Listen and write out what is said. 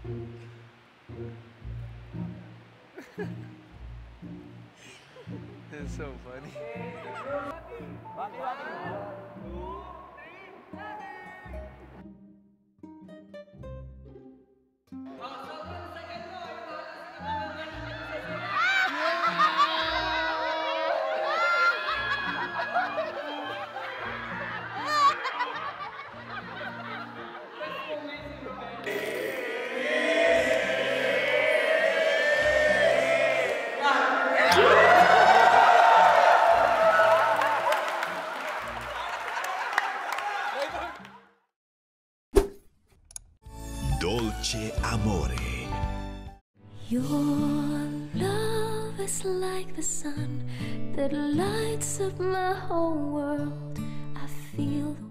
That's so funny. Dolce Amore. Your love is like the sun that lights up my whole world. I feel the